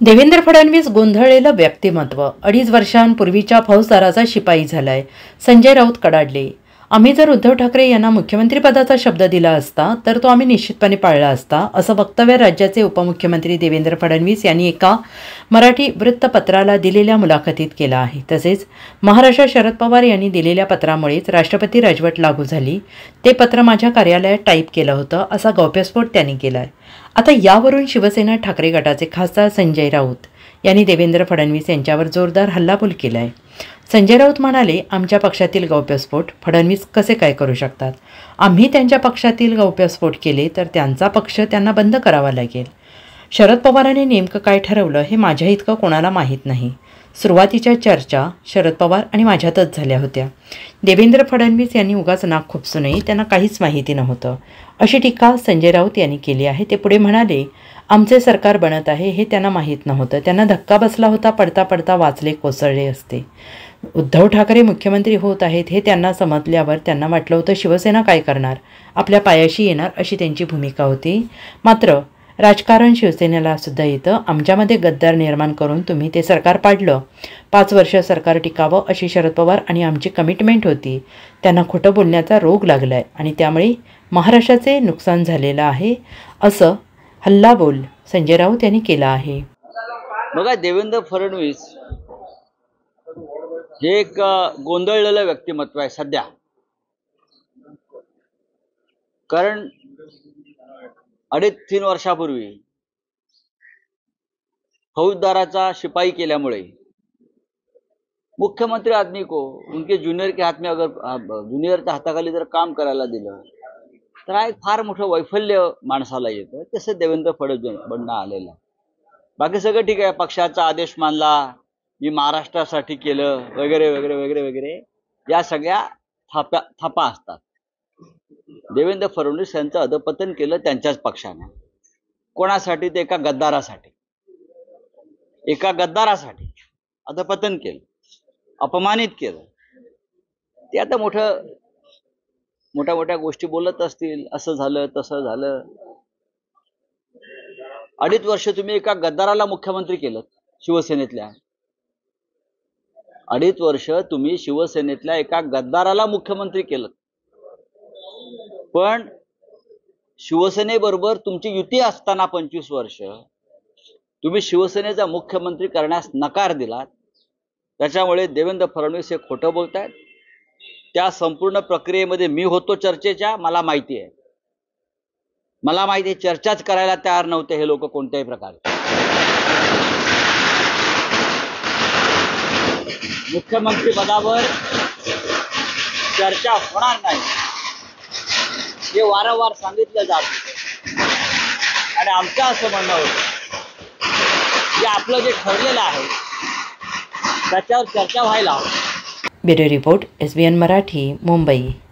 देवेंद्र फडणवीस गोंधळलेलं व्यक्तिमत्व, 2.5 वर्षांपूर्वीच्या फौजदाराचा शिपाई झालाय. संजय राऊत कडाडले. आम्ही जर उद्धव ठाकरे यांना मुख्यमंत्रीपदाचा शब्द दिला असता तर तो आम्ही निश्चितपणे पाळला असता, असं वक्तव्य राज्याचे उपमुख्यमंत्री देवेंद्र फडणवीस यांनी एका मराठी वृत्तपत्राला दिलेल्या मुलाखतीत केलं आहे. तसेच महाराष्ट्र शरद पवार यांनी दिलेल्या पत्रामुळेच राष्ट्रपती राजवट लागू झाली. ते पत्र माझ्या कार्यालयात टाईप केलं होतं, असा गौप्यस्फोट त्यांनी केला आहे. आता यावरून शिवसेना ठाकरे गटाचे खासदार संजय राऊत यांनी देवेंद्र फडणवीस यांच्यावर जोरदार हल्लाबोल केला आहे. संजय राऊत म्हणाले, आमच्या पक्षातील गौप्यस्फोट फडणवीस कसे काय करू शकतात? आम्ही त्यांच्या पक्षातील गौप्यस्फोट केले तर त्यांचा पक्ष त्यांना बंद करावा लागेल. शरद पवारांनी नेमकं काय ठरवलं हे माझ्या इतकं कोणाला माहीत नाही. सुरुवातीच्या चर्चा शरद पवार आणि माझ्यातच झाल्या होत्या. देवेंद्र फडणवीस यांनी उगाच नाक खुपसू नये, त्यांना काहीच माहिती नव्हतं, अशी टीका संजय राऊत यांनी केली आहे. ते पुढे म्हणाले, आमचे सरकार बनत आहे हे त्यांना माहीत नव्हतं. त्यांना धक्का बसला होता, पडता पडता वाचले कोसळले असते. उद्धव ठाकरे मुख्यमंत्री होत आहेत हे त्यांना समजल्यावर त्यांना वाटलं होतं शिवसेना काय करणार, आपल्या पायाशी येणार, अशी त्यांची भूमिका होती. मात्र राजकारण शिवसेनेला सुद्धा येतं. आमच्यामध्ये गद्दार निर्माण करून तुम्ही ते सरकार पाडलं. 5 वर्ष सरकार टिकावं अशी शरद पवार आणि आमची कमिटमेंट होती. त्यांना खोटं बोलण्याचा रोग लागला आहे आणि त्यामुळे महाराष्ट्राचे नुकसान झालेलं आहे, असं हल्लाबोल संजय राऊत यांनी केला आहे. बघा, देवेंद्र फडणवीस हे एक गोंधळलेलं व्यक्तिमत्व आहे सध्या. कारण 2.5-3 वर्षापूर्वी फौजदाराचा शिपाई केल्यामुळे मुख्यमंत्री आदमी को उनके जूनियर के हाथ में अगर जूनियरच्या हाताखाली जर काम करायला दिलं तर हा एक फार मोठं वैफल्य माणसाला येतं. तसं देवेंद्र फडणवीस बनणं आलेलं. बाकी सगळं ठीक आहे, पक्षाचा आदेश मानला, मी महाराष्ट्रासाठी केलं वगैरे वगैरे वगैरे वगैरे, या सगळ्या थापा असतात. देवेंद्र फडणवीस यांचं अधपतन केलं त्यांच्याच पक्षाने. कोणासाठी? ते एका गद्दारासाठी अधपतन केलं, अपमानित केलं. ते आता मोठ्या गोष्टी बोलत असतील, असं झालं तसं झालं. 2.5 वर्ष तुम्ही एका गद्दाराला मुख्यमंत्री केलं शिवसेनेतल्या. 2.5 वर्ष तुम्ही शिवसेनेतल्या एका गद्दाराला मुख्यमंत्री केलं. पण शिवसेनेबरोबर तुमची युती असताना 25 वर्ष तुम्ही शिवसेनेचा मुख्यमंत्री करण्यास नकार दिलात. त्याच्यामुळे देवेंद्र फडणवीस हे खोटं बोलतायत. त्या संपूर्ण प्रक्रियेमध्ये मी होतो चर्चेच्या. मला माहिती आहे चर्चाच करायला तयार नव्हते हे लोक कोणत्याही प्रकारे. मुख्यमंत्री पदावर चर्चा होणार नाही हे वारंवार सांगितलं जात होतं आणि आमचं असं म्हणणं होतं की आपलं जे ठरलेलं आहे त्याच्यावर चर्चा व्हायला हवी. Bureau report, SBN Marathi, Mumbai.